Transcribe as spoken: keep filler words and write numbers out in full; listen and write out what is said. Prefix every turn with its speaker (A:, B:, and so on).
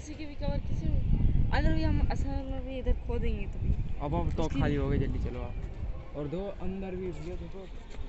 A: किसी के भी कवर किसी अंदर भी हम असल में भी इधर खो देंगे तो भी
B: अब हम तो खाली हो गए, जल्दी चलो आप। और दो अंदर भी भैया देखो